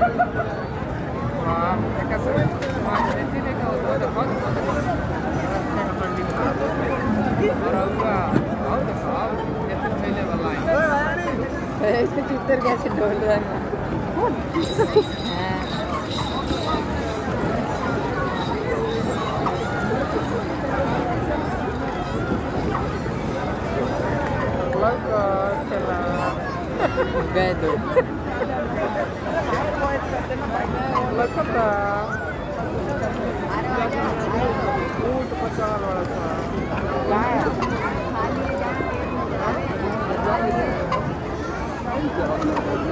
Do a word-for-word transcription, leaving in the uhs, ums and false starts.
चित्तर कैसे ढोल रहा है गए तो ऊँट पचास वाला था